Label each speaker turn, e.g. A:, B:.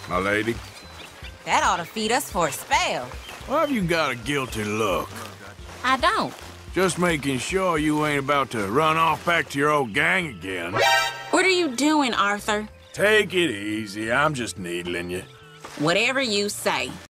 A: my lady.
B: That ought to feed us for a spell.
A: Why have you got a guilty look?
B: I don't.
A: Just making sure you ain't about to run off back to your old gang again.
B: What are you doing, Arthur?
A: Take it easy. I'm just needling you.
B: Whatever you say.